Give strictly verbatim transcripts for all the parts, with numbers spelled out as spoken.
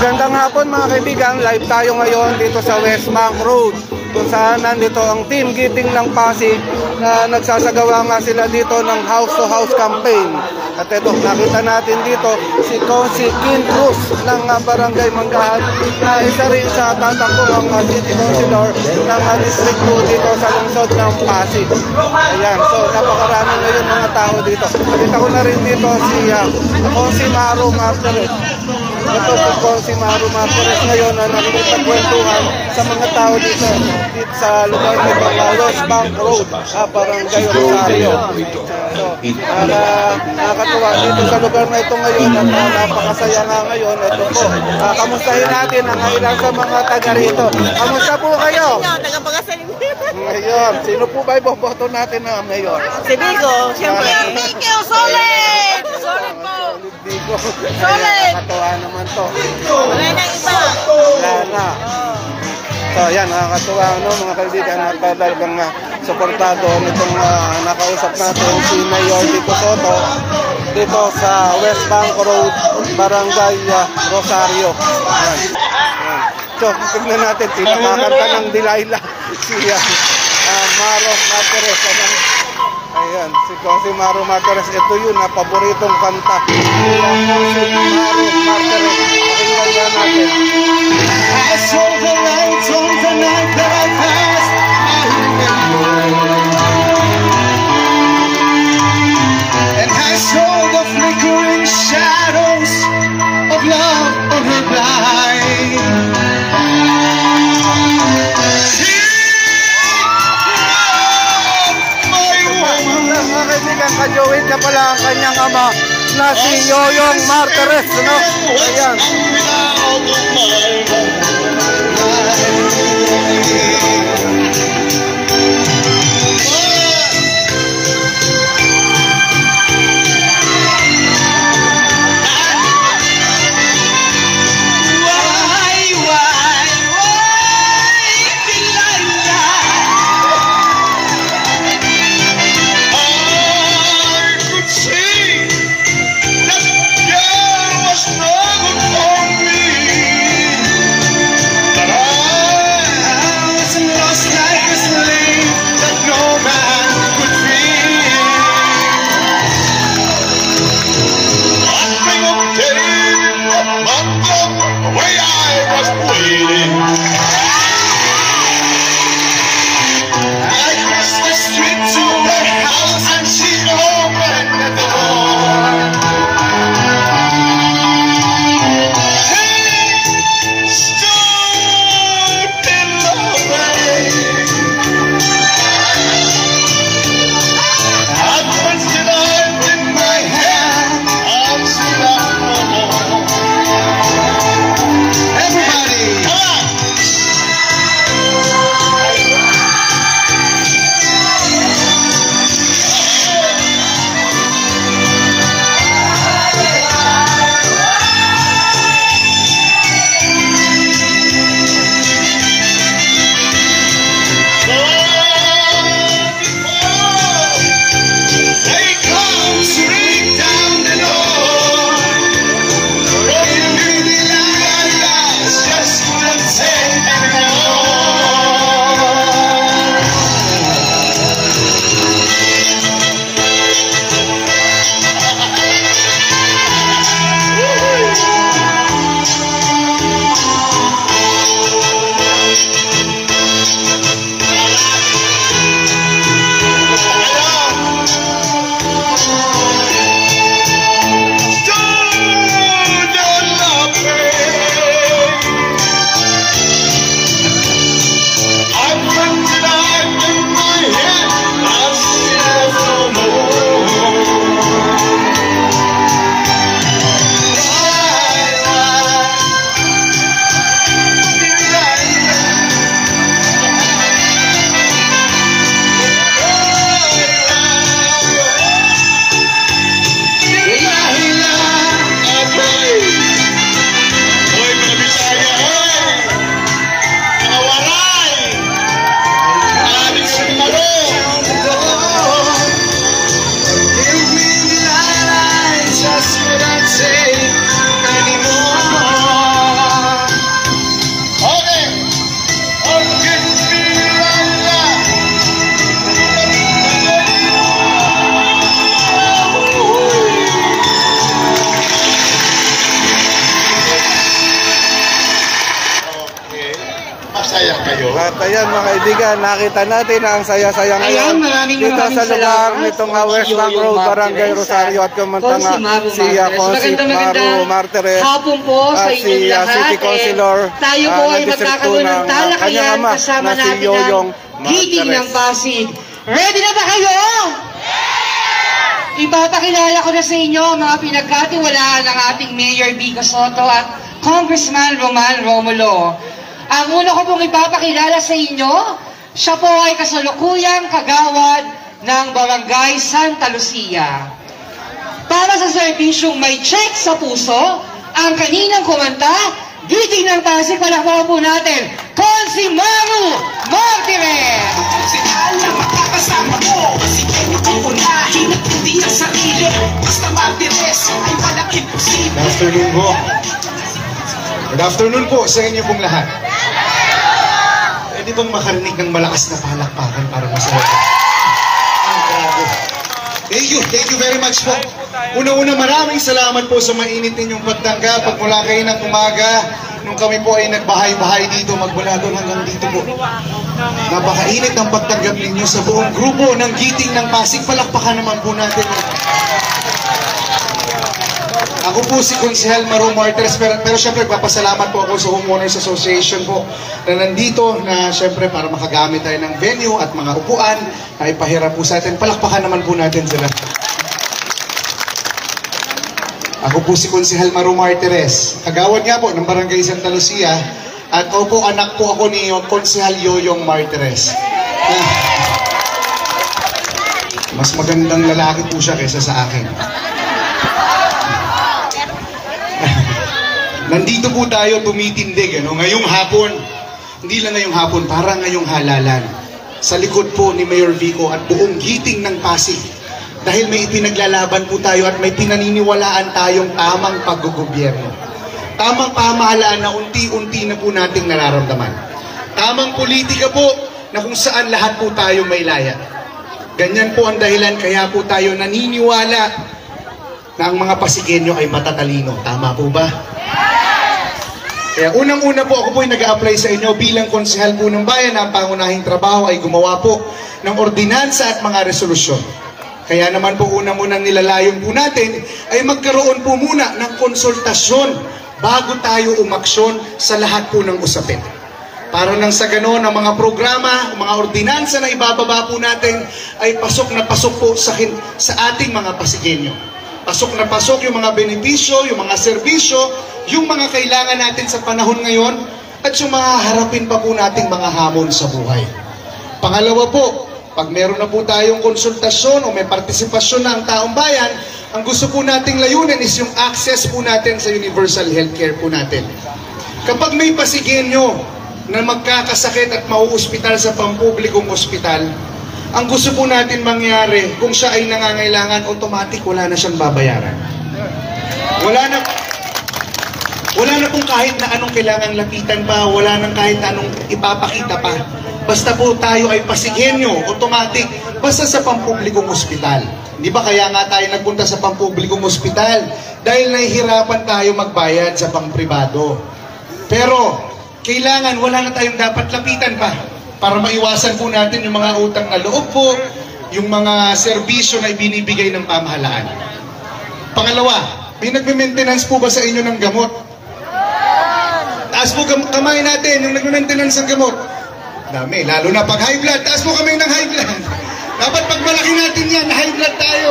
Magandang hapon mga kaibigan, live tayo ngayon dito sa West Bank Road kung saan nandito ang Team Giting ng Pasig na nagsasagawa nga sila dito ng house to house campaign. At ito, nakita natin dito si Consi Kin Cruz ng uh, Barangay Manggahan na isa rin sa tatakbong ang uh, City Councilor ng uh, District two dito sa lungsod ng Pasig. Ayan, so napakarami ngayon mga tao dito. Nakita ko na rin dito si uh, Consi Maru Martínez. Ito si Consi Maru Martínez ngayon na nakikipagkwentuhan sa mga tao dito, dito sa lugar nito, uh, West Bank Road, uh, Barangay Rosario. So, uh, nakakatuwa dito sa lugar na ito ngayon at uh, napakasaya nga ngayon. Ito po, uh, kamustahin natin ang ilan sa mga taga rito. Kamusta po kayo? Ngayon, sino po ba iboboto natin na mayor? Si Bigo, siyempre. Bigo, solid! Solid po! Bigo. Solid! Nakakatuwa naman to. Wala na iba. Wala na. So, yan, nakakatuwa no, mga kaibigan at uh, talagang uh, suportado nitong uh, nakausap natin si Mayor Vico Soto dito sa West Bank Road, Barangay uh, Rosario. Yan. Yan. So, tignan natin, pinamakanta ng Delilah si uh, uh, Maru Martínez. Ayan, si Consi Maru Martínez. Ito yun, na paboritong kanta ni Consi Maru Martínez. Pakinggan yan natin. I saw the lights on the night that I passed. I remember, and I saw the flickering shadows of love on her blind. Mga kaibigan, kajoin na pala ang kanyang ama na si Yoyong Martínez, no? Ayan. No good for At ayan mga kaibigan, nakita natin na ang saya-saya ngayon Ayan, maraming dito maraming sa lugar salamat. nitong uh, West Bank Road, Barangay Rosario at kumanta nga si uh, Consi Maru Martires hapon po sa at si inyong uh, lahat. City Councilor Eh, tayo po uh, ay na distrito magkakaroon ng ng uh, kanyang talakayan ama kasama na si natin Yoyong ang Giting ng Martires. Pasig. Ready na ba kayo? Ipapakilala ko na sa inyo ang mga pinagkatiwalaan ng ating Mayor Vico Soto at Congressman Roman Romulo. Ang una ko pong ipapakilala sa inyo, siya po ay kasalukuyang kagawad ng Barangay Santa Lucia. Para sa serbisyong may check sa puso, ang kaninang kumanta, Giting ng Pasig, palakpakan po natin, Consi Maru Martires! Sila makakasama mo, sige nyo kung unahin at hindi ang sarili. Basta Martires ay walang imposible. Good afternoon po. Good afternoon po sa inyo pong lahat. Pwede bang makarinig ng malakas na palakpakan para masaya? Ang grabe. Thank you, thank you very much po. Una-una maraming salamat po sa mainit ninyong pagtanggap. Pagmula kayo ng umaga, nung kami po ay nagbahay-bahay dito, magmula doon hanggang dito po. Napakainit ng pagtanggap ninyo sa buong grupo ng Giting ng Pasig. Palakpakan naman po natin. Ako po si Konsehal Maru Martires, pero, pero syempre papasalamat po ako sa Homeowners Association po na nandito na syempre para makagamit tayo ng venue at mga upuan na ipahiram po sa atin. Palakpakan naman po natin sila. Ako po si Konsehal Maru Martires, kagawad nga po ng Barangay Santa Lucia, at ako po anak po ako ni Konsehal Yoyong Martires. Ah, mas magandang lalaki po siya kaysa sa akin. Nandito po tayo tumitindig, ano? Ngayong hapon, hindi lang ngayong hapon, parang ngayong halalan. Sa likod po ni Mayor Vico at buong Giting ng Pasig. Dahil may ipinaglalaban po tayo at may pinaniniwalaan tayong tamang paggugobyerno. Tamang pamahalaan na unti-unti na po nating nararamdaman. Tamang politika po na kung saan lahat po tayo may laya. Ganyan po ang dahilan kaya po tayo naniniwala na ang mga Pasigenyo ay matatalino. Tama po ba? Kaya unang-una po ako po ay nag-a-apply sa inyo bilang konsehal po ng bayan na ang pangunahing trabaho ay gumawa po ng ordinansa at mga resolusyon. Kaya naman po unang-unang nilalayon po natin ay magkaroon po muna ng konsultasyon bago tayo umaksyon sa lahat po ng usapin. Para nang sa gano'n ang mga programa, mga ordinansa na ibababa po natin ay pasok na pasok po sa, sa ating mga Pasigenyo. Pasok na pasok yung mga benepisyo, yung mga serbisyo, yung mga kailangan natin sa panahon ngayon, at yung mga harapin pa po nating mga hamon sa buhay. Pangalawa po, pag meron na po tayong konsultasyon o may partisipasyon na ang taong bayan, ang gusto po nating layunin is yung access po natin sa universal healthcare po natin. Kapag may Pasigenyo na magkakasakit at mauospital sa pampublikong ospital, ang gusto po natin mangyari, kung siya ay nangangailangan, automatic wala na siyang babayaran. Wala na, wala na pong kahit na anong kailangan lapitan pa, wala na kahit na anong ipapakita pa. Basta po tayo ay Pasigenyo, automatic, basta sa pampublikong ospital. Di ba kaya nga tayo nagpunta sa pampublikong ospital? Dahil nahihirapan tayo magbayad sa pangpribado. Pero, kailangan wala na tayong dapat lapitan pa. Para maiwasan po natin yung mga utang na loob po, yung mga serbisyo na ibinibigay ng pamahalaan. Pangalawa, may nagme-maintenance po ba sa inyo ng gamot? Taas po kamay natin yung nagme-maintenance ng gamot. Dami, lalo na pag high blood, taas po kami ng high blood. Dapat pag malaki natin yan, high blood tayo.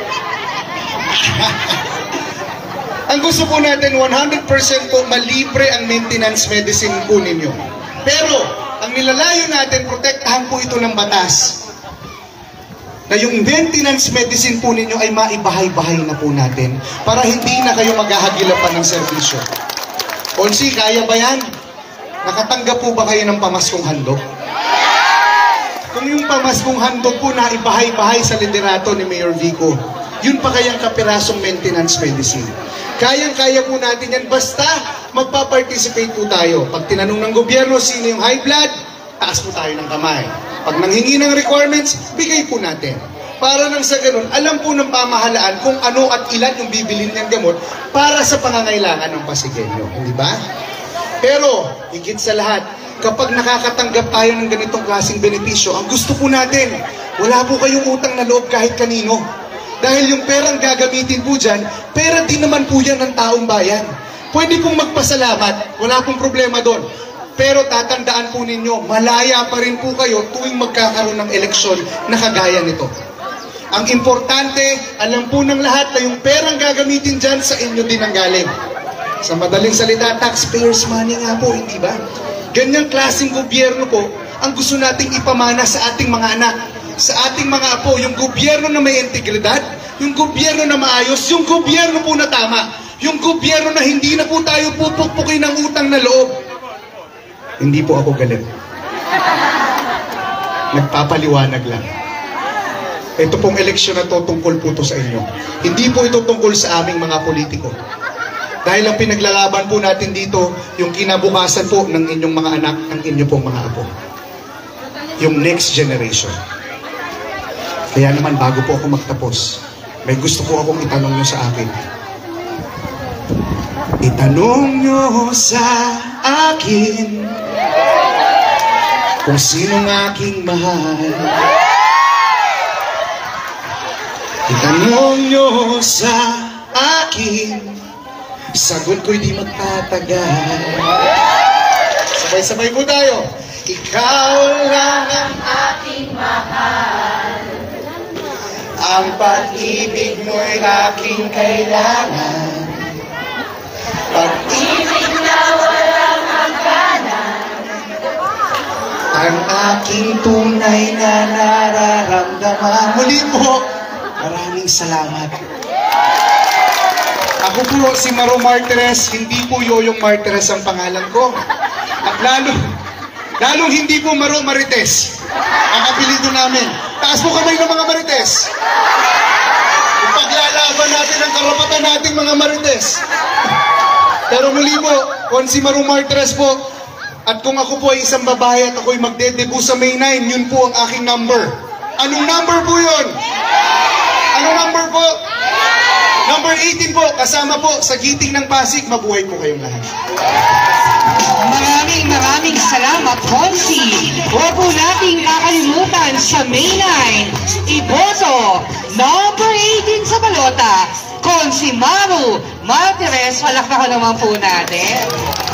Ang gusto po natin, one hundred percent po malibre ang maintenance medicine po ninyo. Pero, ang nilalayo natin, protektahan po ito ng batas. Na yung maintenance medicine po ninyo ay maibahay-bahay na po natin para hindi na kayo maghahagilapan ng serbisyo. Konsi, kaya ba yan? Nakatanggap po ba kayo ng pamaskong handog? Kung yung pamaskong handog po na ibahay-bahay sa liderato ni Mayor Vico, yun pa kayang kapirasong maintenance medicine. Kayang-kaya po natin yan basta magpa-participate po tayo. Pag tinanong ng gobyerno sino yung high blood, taas po tayo ng kamay. Pag nanghingi ng requirements, bigay po natin. Para nang sa ganun, alam po ng pamahalaan kung ano at ilan yung bibilin ng gamot para sa pangangailangan ng Pasigenyo. Hindi ba? Pero, higit sa lahat, kapag nakakatanggap tayo ng ganitong klaseng benepisyo, ang gusto po natin, wala po kayong utang na loob kahit kanino. Dahil yung perang gagamitin po dyan, pera din naman po yan ng taong bayan. Pwede pong magpasalamat, wala pong problema doon. Pero tatandaan po ninyo, malaya pa rin po kayo tuwing magkakaroon ng eleksyon na kagaya nito. Ang importante, alam po ng lahat na yung perang gagamitin dyan sa inyo din ang galing. Sa madaling salita, taxpayers money nga po, hindi ba? Ganyang klaseng gobyerno po ang gusto nating ipamana sa ating mga anak, sa ating mga apo, yung gobyerno na may integridad, yung gobyerno na maayos, yung gobyerno po na tama, yung gobyerno na hindi na po tayo pupukpukin ng utang na loob. Hindi po ako galit. Nagpapaliwanag lang. Ito pong eleksyon na to, tungkol po to sa inyo. Hindi po ito tungkol sa aming mga politiko. Dahil ang pinaglalaban po natin dito, yung kinabukasan po ng inyong mga anak, ng inyong pong mga apo. Yung next generation. Kaya naman, bago po ako magtapos, may gusto po akong itanong nyo sa akin. Itanong nyo sa akin kung sinong aking mahal. Itanong nyo sa akin, sagot ko'y di magtatagal. Sabay-sabay po tayo. Ikaw lang ang aking mahal, ang pag-ibig mo'y aking kailangan, pag-ibig na walang hangganan, ang aking tunay na nararamdaman. Muli po, maraming salamat. Ako po si Maru Martires, hindi po Yoyong Martires ang pangalan ko. At lalo, lalong hindi po Maru Marites ang apelido namin. Taas po kamay ng mga Marites. Ipaglalaban natin ang karapatan nating mga Marites. Pero muli po, kung si Maru Martires po, at kung ako po ay isang babae at ako'y magde-debut sa May nine, yun po ang aking number. Anong number po yun? Anong number po? Number eighteen po, kasama po sa Giting ng Pasig. Mabuhay po kayong lahat. Maraming maraming salamat, Consi. Huwag po nating kakalimutan sa May nine, iboto, number eighteen sa balota, Consi Maru Martires. Palakpakan naman po natin.